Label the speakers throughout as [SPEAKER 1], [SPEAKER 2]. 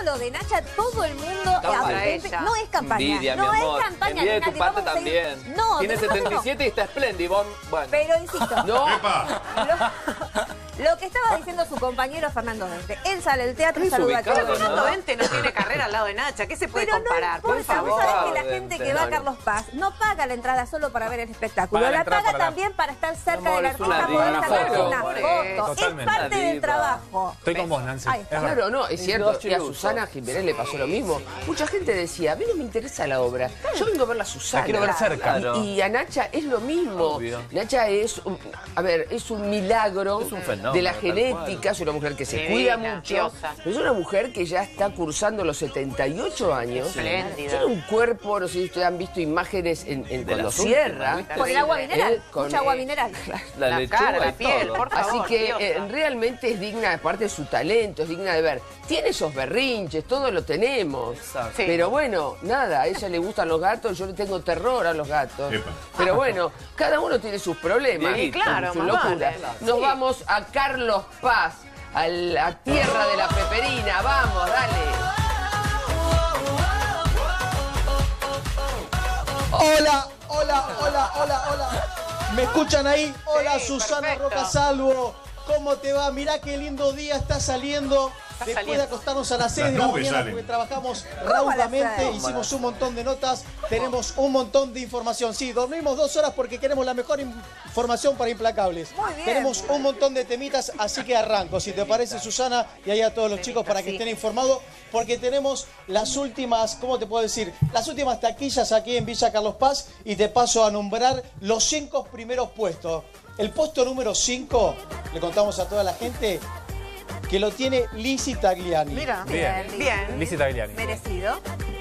[SPEAKER 1] lo de Nacha, todo el mundo... No es campaña.
[SPEAKER 2] Envidia,
[SPEAKER 1] no
[SPEAKER 2] mi
[SPEAKER 1] es
[SPEAKER 2] amor.
[SPEAKER 1] campaña.
[SPEAKER 2] Envidia de tu parte también.
[SPEAKER 1] No,
[SPEAKER 2] tiene 77 y está espléndido. Bueno.
[SPEAKER 1] Pero insisto.
[SPEAKER 2] No.
[SPEAKER 1] Lo que estaba diciendo su compañero Fernando Dente. Él sale del teatro y saluda a todo el mundo.
[SPEAKER 3] Fernando Dente no tiene carrera al lado de Nacha. ¿Qué se puede comparar?
[SPEAKER 1] Por favor. Vos sabés que la gente que va a
[SPEAKER 2] no.
[SPEAKER 1] Carlos Paz no paga la entrada solo para ver el espectáculo. La paga también para estar cerca del artista, poder sacarse una foto. Es parte del trabajo.
[SPEAKER 4] Estoy con vos, Nancy.
[SPEAKER 5] Claro, no, es cierto. Y a Susana Jiménez le pasó lo mismo. Mucha gente decía, a mí no me interesa la obra. Yo vengo a ver a Susana.
[SPEAKER 4] La quiero ver cerca.
[SPEAKER 5] Y a Nacha es lo mismo.
[SPEAKER 2] Obvio.
[SPEAKER 5] Nacha es, es un milagro
[SPEAKER 2] Es un fenómeno,
[SPEAKER 5] de la
[SPEAKER 2] tal
[SPEAKER 5] genética. Es una mujer que se
[SPEAKER 3] Divina,
[SPEAKER 5] cuida mucho.
[SPEAKER 3] diosa.
[SPEAKER 5] Pero es una mujer que ya está cursando los 78 años.
[SPEAKER 3] Espléndida.
[SPEAKER 5] Tiene un cuerpo, no sé si ustedes han visto imágenes cuando
[SPEAKER 2] las
[SPEAKER 5] cierra.
[SPEAKER 2] últimas,
[SPEAKER 1] Por el agua mineral.
[SPEAKER 5] Con,
[SPEAKER 1] Mucha agua mineral.
[SPEAKER 3] La
[SPEAKER 2] lechuga
[SPEAKER 3] cara, la
[SPEAKER 2] y
[SPEAKER 3] piel,
[SPEAKER 2] todo.
[SPEAKER 3] por favor.
[SPEAKER 5] Así que
[SPEAKER 3] diosa.
[SPEAKER 5] realmente es digna, aparte de su talento, es digna de ver. Tiene esos berrinches, todos lo tenemos.
[SPEAKER 2] Exacto.
[SPEAKER 3] Sí.
[SPEAKER 5] Pero bueno, nada, a ella le gustan los gatos, yo le tengo terror a los gatos. Pero bueno, cada uno tiene sus problemas,
[SPEAKER 2] Sí,
[SPEAKER 3] claro,
[SPEAKER 5] su
[SPEAKER 3] más
[SPEAKER 5] locura.
[SPEAKER 3] vale.
[SPEAKER 5] Nos
[SPEAKER 3] Sí.
[SPEAKER 5] vamos a Carlos Paz, a la tierra de la peperina. Vamos, dale.
[SPEAKER 6] Hola, hola, hola, hola, hola. ¿Me escuchan ahí? Hola,
[SPEAKER 3] Sí,
[SPEAKER 6] Susana
[SPEAKER 3] perfecto.
[SPEAKER 6] Rocasalvo. ¿Cómo te va? Mirá qué lindo día está saliendo. Después
[SPEAKER 3] saliendo.
[SPEAKER 6] de acostarnos a las 6 de la mañana, porque trabajamos raudamente, hicimos un montón de notas, tenemos un montón de información. Sí, dormimos 2 horas porque queremos la mejor información para Implacables.
[SPEAKER 1] Muy bien.
[SPEAKER 6] Tenemos un montón de temitas, así que arranco, si te parece, Susana, y ahí a todos los chicos para que estén informados, porque tenemos las últimas, ¿cómo te puedo decir? Las últimas taquillas aquí en Villa Carlos Paz, y te paso a nombrar los 5 primeros puestos. El puesto número 5, le contamos a toda la gente, que lo tiene Lizzy Tagliani.
[SPEAKER 3] Mira,
[SPEAKER 4] Bien.
[SPEAKER 3] bien.
[SPEAKER 4] Lizzy Tagliani.
[SPEAKER 1] Merecido.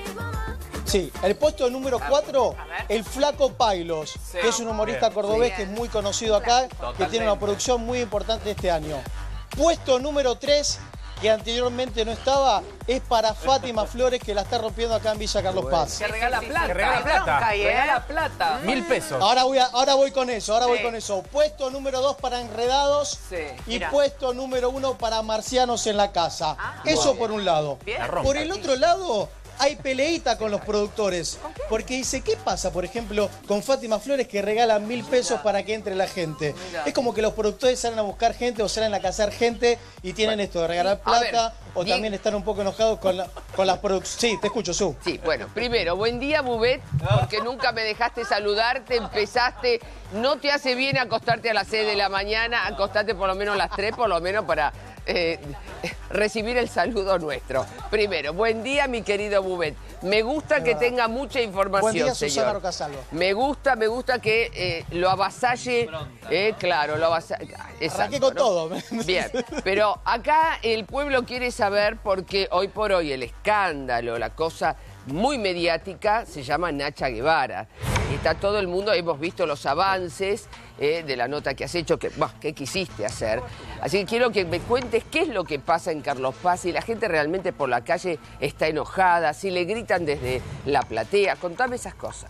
[SPEAKER 6] Sí, el puesto número 4,
[SPEAKER 3] A ver.
[SPEAKER 6] el Flaco Pailos, que es un humorista
[SPEAKER 4] Bien.
[SPEAKER 6] cordobés
[SPEAKER 3] Sí.
[SPEAKER 6] que es muy conocido acá, que tiene una producción muy importante este año. Puesto número 3, que anteriormente no estaba, es para Fátima Flores, que la está rompiendo acá en Villa Carlos Paz.
[SPEAKER 2] Que regala plata.
[SPEAKER 4] Que regala plata.
[SPEAKER 3] Bronca ahí, ¿eh?
[SPEAKER 2] Regala plata.
[SPEAKER 4] 1000 pesos.
[SPEAKER 6] Ahora voy con eso,
[SPEAKER 3] Sí.
[SPEAKER 6] Puesto número 2 para Enredados
[SPEAKER 2] Sí.
[SPEAKER 6] y
[SPEAKER 3] Mira.
[SPEAKER 6] puesto número 1 para Marcianos en la casa. Eso por un lado.
[SPEAKER 3] Bien.
[SPEAKER 4] La rompe.
[SPEAKER 6] Por el otro lado, hay peleita con los productores. Porque dice, ¿qué pasa, por ejemplo, con Fátima Flores que regala 1000 pesos para que entre la gente? Es como que los productores salen a buscar gente o salen a cazar gente y tienen esto de regalar
[SPEAKER 5] A ver,
[SPEAKER 6] plata o
[SPEAKER 5] Diego.
[SPEAKER 6] también están un poco enojados con las producciones. Sí, te escucho, Su.
[SPEAKER 5] Sí, bueno, primero, buen día, Bubet, porque nunca me dejaste saludarte, empezaste. No te hace bien acostarte a las 6 de la mañana, acostarte por lo menos a las 3, por lo menos para recibir el saludo nuestro. Primero, buen día, mi querido Bubet. Me gusta que tenga mucha información,
[SPEAKER 6] Buen día,
[SPEAKER 5] señor.
[SPEAKER 6] Susana Rocasalvo.
[SPEAKER 5] Me gusta que lo avasalle, claro, lo avasalle. Exacto,
[SPEAKER 6] Arranqué con
[SPEAKER 5] ¿no?
[SPEAKER 6] todo.
[SPEAKER 5] Bien, pero acá el pueblo quiere saber porque hoy por hoy el escándalo, la cosa muy mediática, se llama Nacha Guevara. Está todo el mundo, hemos visto los avances de la nota que has hecho, ¿qué quisiste hacer? Así que quiero que me cuentes qué es lo que pasa en Carlos Paz, si la gente realmente por la calle está enojada, si le gritan desde la platea, contame esas cosas.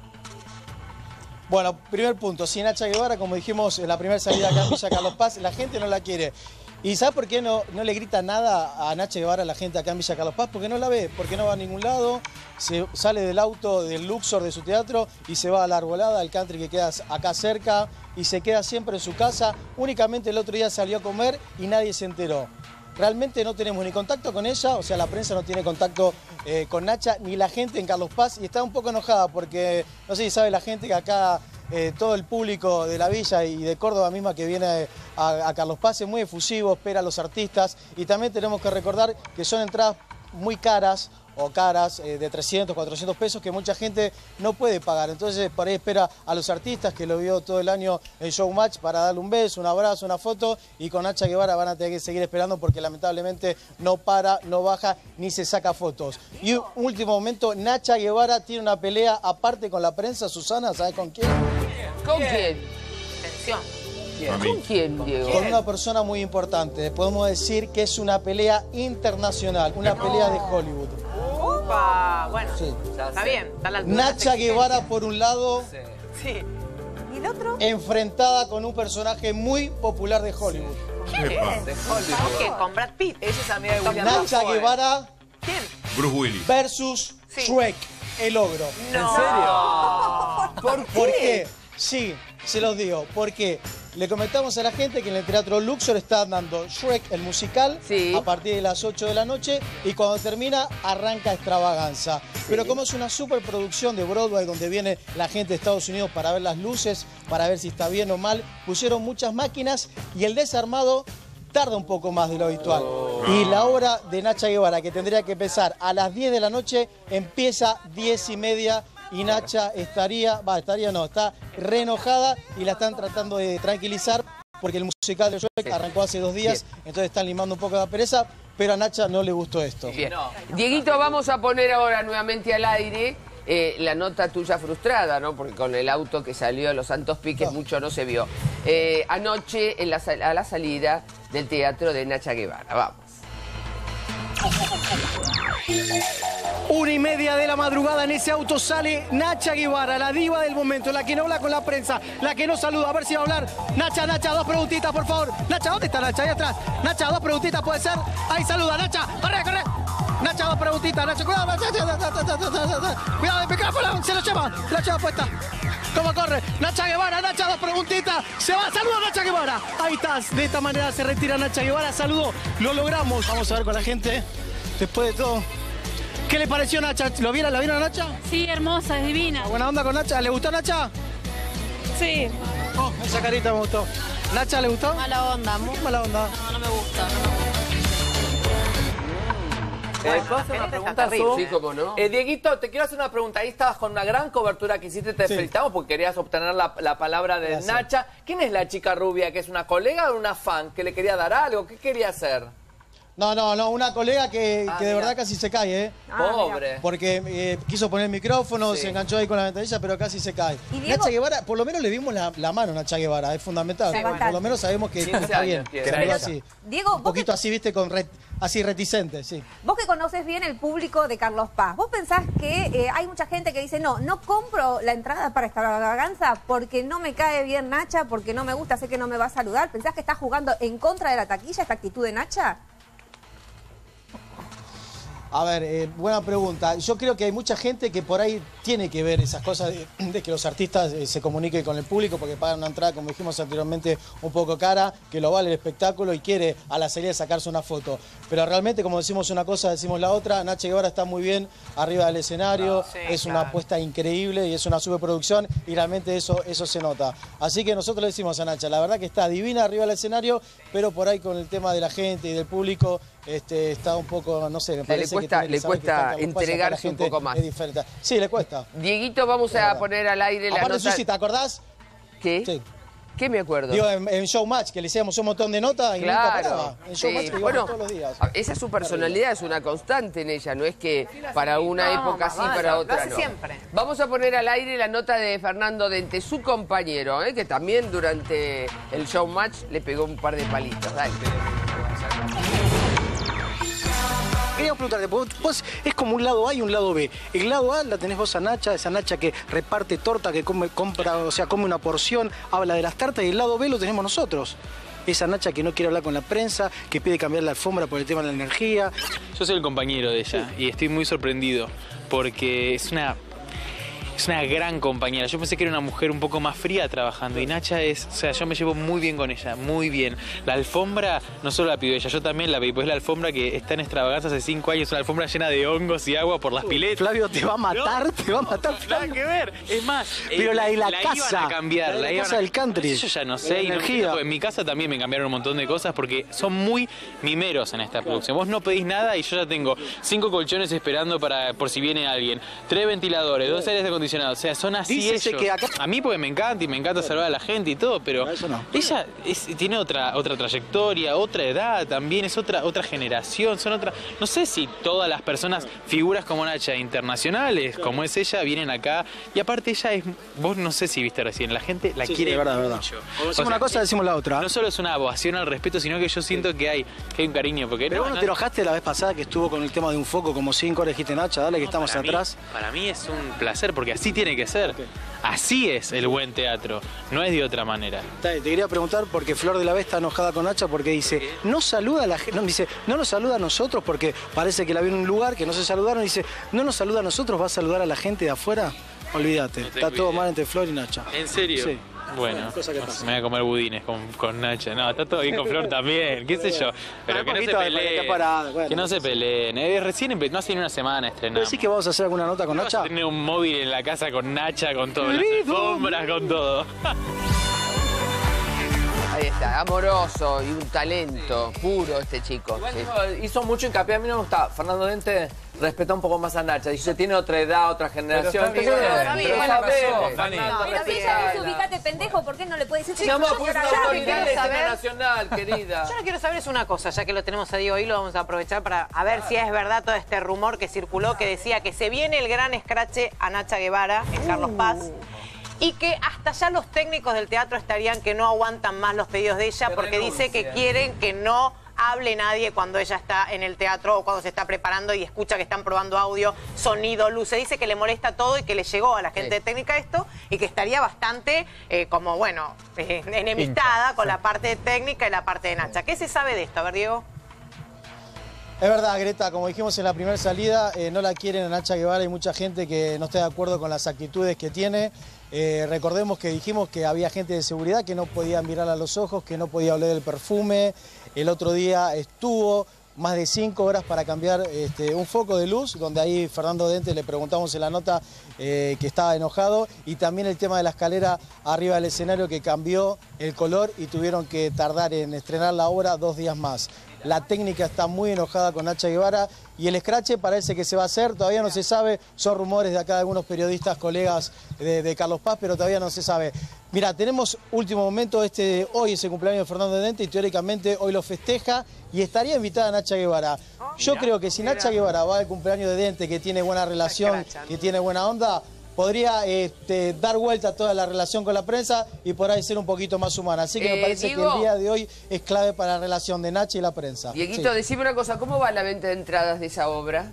[SPEAKER 6] Bueno, primer punto, si Nacha Guevara, como dijimos en la primera salida acá en Villa Carlos Paz, la gente no la quiere. ¿Y sabe por qué no le grita nada a Nacha Guevara la gente acá en Villa Carlos Paz? Porque no la ve, porque no va a ningún lado, se sale del auto del Luxor de su teatro y se va a la Arbolada, al country que queda acá cerca, y se queda siempre en su casa. Únicamente el otro día salió a comer y nadie se enteró. Realmente no tenemos ni contacto con ella, o sea, la prensa no tiene contacto con Nacha, ni la gente en Carlos Paz, y está un poco enojada porque, no sé si sabe la gente que acá todo el público de la villa y de Córdoba misma que viene a Carlos Paz es muy efusivo, espera a los artistas, y también tenemos que recordar que son entradas muy caras, o caras de 300, 400 pesos que mucha gente no puede pagar. Entonces por ahí espera a los artistas que lo vio todo el año en Showmatch para darle un beso, un abrazo, una foto, y con Nacha Guevara van a tener que seguir esperando porque lamentablemente no para, no baja ni se saca fotos. Y un último momento, Nacha Guevara tiene una pelea aparte con la prensa, Susana, ¿sabes con quién?
[SPEAKER 5] ¿Con quién?
[SPEAKER 3] Atención.
[SPEAKER 5] ¿Con quién, Diego?
[SPEAKER 6] Con una persona muy importante. Podemos decir que es una pelea internacional, una pelea de Hollywood.
[SPEAKER 3] Upa, bueno,
[SPEAKER 6] Sí.
[SPEAKER 3] está bien. Está a la altura de
[SPEAKER 6] Nacha
[SPEAKER 3] las
[SPEAKER 6] Guevara por un lado,
[SPEAKER 3] Sí.
[SPEAKER 1] ¿Y el otro?
[SPEAKER 6] enfrentada con un personaje muy popular de Hollywood.
[SPEAKER 3] ¿Quién es? ¿Con qué? ¿Con Brad Pitt?
[SPEAKER 2] Ella es amiga de William
[SPEAKER 6] Nacha
[SPEAKER 2] Dafoe.
[SPEAKER 6] Guevara
[SPEAKER 3] ¿Quién?
[SPEAKER 4] Bruce Willis.
[SPEAKER 6] Versus Shrek, el ogro.
[SPEAKER 2] ¿En serio?
[SPEAKER 6] ¿Por qué? Sí, se los digo. Porque le comentamos a la gente que en el Teatro Luxor está dando Shrek, el musical, a partir de las 8 de la noche. Y cuando termina, arranca Extravaganza. Pero como es una superproducción de Broadway, donde viene la gente de Estados Unidos para ver las luces, para ver si está bien o mal, pusieron muchas máquinas y el desarmado tarda un poco más de lo habitual. Y la obra de Nacha Guevara, que tendría que empezar a las 10 de la noche, empieza 10:30 y Nacha está re enojada y la están tratando de tranquilizar porque el musical de Shrek arrancó hace 2 días, entonces están limando un poco la pereza, pero a Nacha no le gustó esto.
[SPEAKER 5] Bien. Dieguito, vamos a poner ahora nuevamente al aire la nota tuya frustrada, ¿no? Porque con el auto que salió a los Santos Piques mucho no se vio. Anoche a la salida del teatro de Nacha Guevara. Vamos.
[SPEAKER 7] 1:30 de la madrugada, en ese auto sale Nacha Guevara, la diva del momento, la que no habla con la prensa, la que no saluda, a ver si va a hablar. Nacha, 2 preguntitas, por favor. Nacha, ¿dónde está Nacha? Ahí atrás. Nacha, 2 preguntitas, puede ser. Ahí saluda, Nacha, corre. Nacha, 2 preguntitas, Nacha, cuidado, cuidado, el micrófono, se lo lleva puesta. ¿Cómo corre? Nacha Guevara, Nacha, 2 preguntitas, se va, saluda Nacha Guevara. Ahí estás, de esta manera se retira Nacha Guevara, saludó, lo logramos. Vamos a ver con la gente, después de todo. ¿Qué le pareció Nacha? ¿La vieron a Nacha?
[SPEAKER 8] Sí, hermosa, es divina.
[SPEAKER 7] ¿Buena onda con Nacha? ¿Le gustó Nacha?
[SPEAKER 8] Sí.
[SPEAKER 7] Oh, esa carita me gustó. ¿Nacha le gustó?
[SPEAKER 8] Mala onda, muy
[SPEAKER 7] mala onda.
[SPEAKER 8] No me gusta.
[SPEAKER 2] ¿Puedo hacer una pregunta?
[SPEAKER 5] Sí, cómo no.
[SPEAKER 2] Dieguito, te quiero hacer una pregunta. Ahí estabas con una gran cobertura que hiciste, te felicitamos porque querías obtener la palabra de Nacha. ¿Quién es la chica rubia? ¿Que es una colega o una fan? ¿Que le quería dar algo? ¿Qué quería hacer?
[SPEAKER 6] No, una colega que de verdad casi se cae, ¿eh?
[SPEAKER 2] Pobre.
[SPEAKER 6] Porque quiso poner el micrófono, se enganchó ahí con la ventanilla, pero casi se cae. Nacha Guevara, por lo menos le vimos la mano a Nacha Guevara, es fundamental. Sí, por lo menos sabemos que está bien. Así.
[SPEAKER 1] Diego,
[SPEAKER 6] un poquito así, viste, así reticente, sí.
[SPEAKER 1] Vos que conoces bien el público de Carlos Paz, ¿vos pensás que hay mucha gente que dice, no compro la entrada para Extravaganza porque no me cae bien Nacha, porque no me gusta, sé que no me va a saludar? ¿Pensás que está jugando en contra de la taquilla esta actitud de Nacha?
[SPEAKER 6] A ver, buena pregunta. Yo creo que hay mucha gente que por ahí tiene que ver esas cosas de que los artistas se comuniquen con el público porque pagan una entrada, como dijimos anteriormente, un poco cara, que lo vale el espectáculo y quiere a la salida sacarse una foto. Pero realmente, como decimos una cosa, decimos la otra. Nacha Guevara está muy bien arriba del escenario, es una apuesta increíble y es una superproducción y realmente eso se nota. Así que nosotros le decimos a Nacha, la verdad que está divina arriba del escenario, pero por ahí con el tema de la gente y del público está un poco, no sé, me parece
[SPEAKER 5] le cuesta entregarse un poco más.
[SPEAKER 6] Es diferente. Sí, le cuesta.
[SPEAKER 5] Dieguito, vamos a poner al aire la nota.
[SPEAKER 6] Susi, ¿te acordás?
[SPEAKER 5] ¿Qué? Sí. ¿Qué me acuerdo?
[SPEAKER 6] Digo, en Showmatch, que le hicimos un montón de notas y nunca paraba. En Showmatch que íbamos todos los días.
[SPEAKER 5] Esa es su personalidad, es una constante en ella, no es que para una época sí, para otra no.
[SPEAKER 3] Siempre.
[SPEAKER 5] Vamos a poner al aire la nota de Fernando Dente, su compañero, que también durante el Showmatch le pegó un par de palitos. Dale.
[SPEAKER 7] Queríamos preguntarte, vos es como un lado A y un lado B. El lado A la tenés vos a Nacha, esa Nacha que reparte torta, que come una porción, habla de las tartas, y el lado B lo tenemos nosotros. Esa Nacha que no quiere hablar con la prensa, que pide cambiar la alfombra por el tema de la energía.
[SPEAKER 9] Yo soy el compañero de ella y estoy muy sorprendido porque es una gran compañera. Yo pensé que era una mujer un poco más fría trabajando y Nacha yo me llevo muy bien con ella, muy bien. La alfombra no solo la pidió ella, yo también la pedí, pues es la alfombra que está en Extravaganza hace 5 años, una alfombra llena de hongos y agua por las piletas.
[SPEAKER 7] Flavio, te va a matar, te va a matar.
[SPEAKER 9] Nada que ver, es más,
[SPEAKER 7] pero la casa,
[SPEAKER 9] iban a cambiar,
[SPEAKER 7] la casa del country.
[SPEAKER 9] Yo ya no sé, en mi casa también me cambiaron un montón de cosas porque son muy mimeros en esta producción. Vos no pedís nada y yo ya tengo 5 colchones esperando por si viene alguien, 3 ventiladores, 2 aires acondicionados. O sea, son así ellos. Que acá... A mí porque me encanta salvar a la gente y todo, pero ella tiene otra trayectoria, otra edad también, es otra generación, no sé si todas las personas, figuras como Nacha, internacionales, como es ella, vienen acá, y aparte ella vos no sé si viste recién, la gente la quiere mucho.
[SPEAKER 7] Decimos una cosa, decimos la otra.
[SPEAKER 9] No solo es una ovación al respeto, sino que yo siento que hay un cariño.
[SPEAKER 7] Pero vos no te enojaste la vez pasada que estuvo con el tema de un foco como 5 horas, dijiste Nacha, dale que estamos atrás.
[SPEAKER 9] Para mí es un placer, porque así tiene que ser. Así es el buen teatro, no es de otra manera.
[SPEAKER 7] Te quería preguntar porque Flor de la B está enojada con Nacha porque dice, no saluda a la gente, dice, no nos saluda a nosotros porque parece que la vio en un lugar que no se saludaron, dice, no nos saluda a nosotros, va a saludar a la gente de afuera. Olvídate, está todo mal entre Flor y Nacha.
[SPEAKER 9] ¿En serio?
[SPEAKER 7] Sí.
[SPEAKER 9] Bueno, me voy a comer budines con Nacha. No, está todo bien con Flor también, qué sé yo. Pero que no se peleen. Que no se peleen. Recién no hace ni una semana estrenamos.
[SPEAKER 7] ¿Decís que vamos a hacer alguna nota con Nacha?
[SPEAKER 9] Vamos a tener un móvil en la casa con Nacha, con todo, las alfombras, con todo.
[SPEAKER 5] Ahí está, amoroso y un talento puro este chico.
[SPEAKER 2] Igual,
[SPEAKER 5] Sí.
[SPEAKER 2] hizo mucho hincapié, a mí no me gusta. Fernando Dente respeta un poco más a Nacha. Dice, tiene otra edad, otra generación.
[SPEAKER 1] Pero está bien,
[SPEAKER 2] Pero
[SPEAKER 1] sabemos,
[SPEAKER 2] Fernando,
[SPEAKER 1] pero si ella dice, ubicate pendejo, ¿por qué no le puede decir?
[SPEAKER 2] Se llama pues una autoridad de
[SPEAKER 3] saber-
[SPEAKER 2] nacional, querida.
[SPEAKER 3] Yo lo que quiero saber es una cosa, ya que lo tenemos a Diego ahí, lo vamos a aprovechar para a ver si es verdad todo este rumor que circuló que decía que se viene el gran escrache a Nacha Guevara en Carlos Paz. Y que hasta ya los técnicos del teatro estarían que no aguantan más los pedidos de ella porque dice que quieren que no hable nadie cuando ella está en el teatro o cuando se está preparando y escucha que están probando audio, sonido, luces. Dice que le molesta todo y que le llegó a la gente de técnica esto y que estaría bastante, como bueno, enemistada con la parte técnica y la parte de Nacha. ¿Qué se sabe de esto? A ver, Diego.
[SPEAKER 6] Es verdad, Greta, como dijimos en la primera salida, no la quieren a Nacha Guevara. Hay mucha gente que no está de acuerdo con las actitudes que tiene. Recordemos que dijimos que había gente de seguridad que no podía mirar a los ojos, que no podía oler el perfume. El otro día estuvo más de 5 horas para cambiar un foco de luz, donde ahí Fernando Dente le preguntamos en la nota que estaba enojado, y también el tema de la escalera arriba del escenario que cambió el color y tuvieron que tardar en estrenar la obra 2 días más. La técnica está muy enojada con Nacha Guevara y el escrache parece que se va a hacer, todavía no se sabe, son rumores de acá de algunos periodistas, colegas de Carlos Paz, pero todavía no se sabe. Mira, tenemos último momento, hoy es el cumpleaños de Fernando Dente y teóricamente hoy lo festeja y estaría invitada Nacha Guevara. Yo creo que si Nacha Guevara va al cumpleaños de Dente, que tiene buena relación, que tiene buena onda, podría dar vuelta a toda la relación con la prensa y por ahí ser un poquito más humana. Así que me parece que el día de hoy es clave para la relación de Nacha y la prensa.
[SPEAKER 5] Dieguito, decime una cosa, ¿cómo va la venta de entradas de esa obra?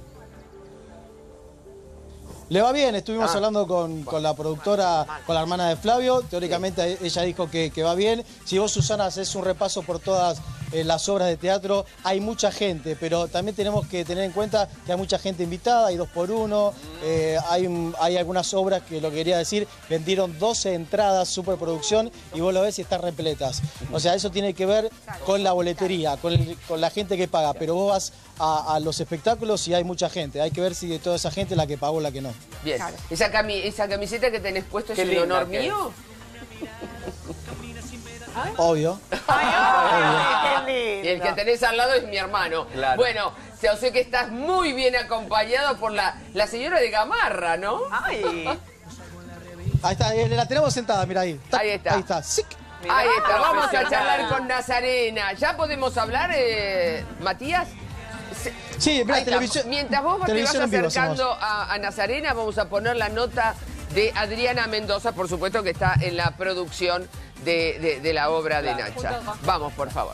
[SPEAKER 6] Le va bien, estuvimos hablando con la productora, con la hermana de Flavio, teóricamente ella dijo que va bien. Si vos, Susana, haces un repaso por todas las obras de teatro, hay mucha gente, pero también tenemos que tener en cuenta que hay mucha gente invitada, hay 2x1, hay algunas obras que, lo quería decir, vendieron 12 entradas, superproducción, y vos lo ves y están repletas. O sea, eso tiene que ver con la boletería, con la gente que paga, pero vos vas a los espectáculos y hay mucha gente, hay que ver si de toda esa gente la que pagó o la que no.
[SPEAKER 5] Bien. Claro. ¿Esa camiseta que tenés puesto es el honor mío?
[SPEAKER 6] Obvio.
[SPEAKER 3] Ay, qué lindo.
[SPEAKER 5] Y el que tenés al lado es mi hermano.
[SPEAKER 2] Claro.
[SPEAKER 5] Bueno, o sea que estás muy bien acompañado por la señora de Gamarra, ¿no?
[SPEAKER 3] Ay.
[SPEAKER 6] Ahí está, la tenemos sentada, mira ahí.
[SPEAKER 5] Ahí está.
[SPEAKER 6] Ahí está. ¡Sic!
[SPEAKER 5] Ahí está, vamos a charlar con Nazarena. ¿Ya podemos hablar, Matías?
[SPEAKER 6] Sí, mira, televisión.
[SPEAKER 5] Mientras vos te vas
[SPEAKER 6] en vivo
[SPEAKER 5] acercando a Nazarena, vamos a poner la nota de Adriana Mendoza, por supuesto que está en la producción de la obra de Nacha. Vamos, por favor.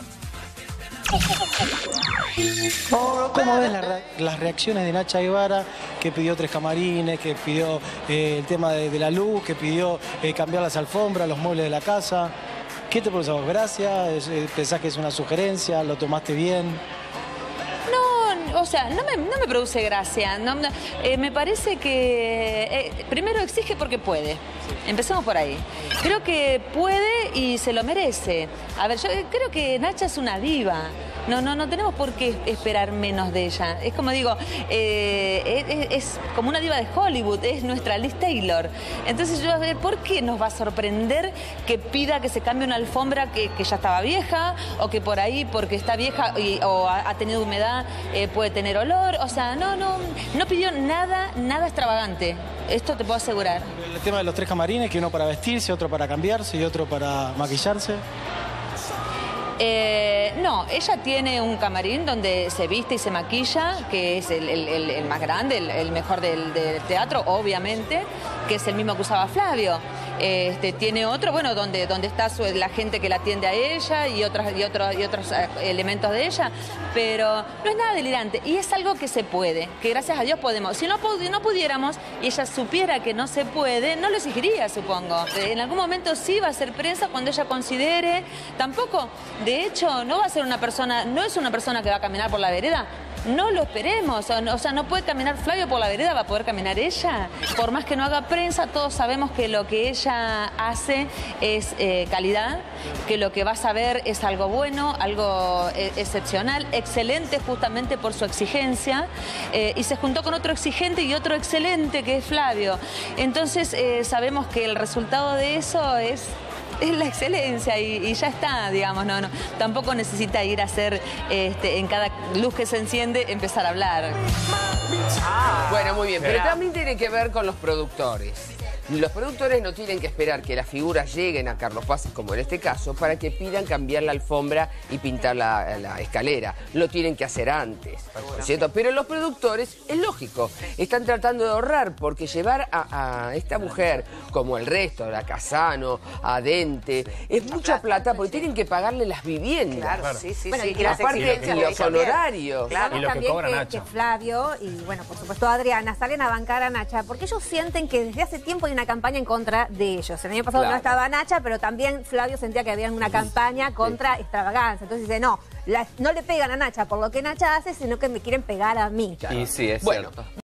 [SPEAKER 6] ¿Cómo ves las reacciones de Nacha Guevara, que pidió 3 camarines, que pidió el tema de la luz, que pidió cambiar las alfombras, los muebles de la casa? ¿Qué te parece a vos? ¿Gracias? ¿Pensás que es una sugerencia? ¿Lo tomaste bien?
[SPEAKER 8] No, o sea, no me produce gracia. Me parece que primero exige porque puede. Empecemos por ahí. Creo que puede y se lo merece. A ver, yo creo que Nacha es una diva. No tenemos por qué esperar menos de ella. Es como digo, es como una diva de Hollywood, es nuestra Liz Taylor. Entonces yo, a ver, ¿por qué nos va a sorprender que pida que se cambie una alfombra que ya estaba vieja, o que por ahí, porque está vieja o ha tenido humedad, puede tener olor? O sea, no pidió nada extravagante. Esto te puedo asegurar.
[SPEAKER 6] El tema de los 3 camarines, que uno para vestirse, otro para cambiarse y otro para maquillarse.
[SPEAKER 8] No, ella tiene un camarín donde se viste y se maquilla, que es el más grande, el mejor del teatro, obviamente, que es el mismo que usaba Flavio. tiene otro, bueno, donde está la gente que la atiende a ella y otros elementos de ella, pero no es nada delirante y es algo que se puede, que gracias a Dios podemos. Si no pudiéramos y ella supiera que no se puede, no lo exigiría, supongo. En algún momento sí va a ser prensa cuando ella considere. Tampoco, de hecho, no va a ser una persona, no es una persona que va a caminar por la vereda. No lo esperemos, o sea, no puede caminar Flavio por la vereda, va a poder caminar ella. Por más que no haga prensa, todos sabemos que lo que ella hace es calidad, que lo que vas a ver es algo bueno, algo excepcional, excelente justamente por su exigencia, y se juntó con otro exigente y otro excelente que es Flavio. Entonces sabemos que el resultado de eso es la excelencia y ya está, digamos, no, tampoco necesita ir a hacer en cada luz que se enciende empezar a hablar.
[SPEAKER 5] Bueno, muy bien, pero también tiene que ver con los productores. Los productores no tienen que esperar que las figuras lleguen a Carlos Paz, como en este caso, para que pidan cambiar la alfombra y pintar la escalera. Lo tienen que hacer antes, ¿no es cierto? Pero los productores, es lógico, están tratando de ahorrar, porque llevar a esta mujer, como el resto, a Casano, a Dente, es mucha plata, porque tienen que pagarle las viviendas.
[SPEAKER 3] Claro, sí.
[SPEAKER 1] Bueno,
[SPEAKER 3] y
[SPEAKER 5] aparte, los honorarios.
[SPEAKER 1] Claro,
[SPEAKER 4] y lo que
[SPEAKER 1] también
[SPEAKER 4] cobra Nacha.
[SPEAKER 1] que Flavio y, bueno, por supuesto Adriana salen a bancar a Nacha porque ellos sienten que desde hace tiempo hay una campaña en contra de ellos. El año pasado no estaba Nacha, pero también Flavio sentía que había una campaña contra extravaganza. Entonces dice, no le pegan a Nacha por lo que Nacha hace, sino que me quieren pegar a mí.
[SPEAKER 2] Y sí, es cierto.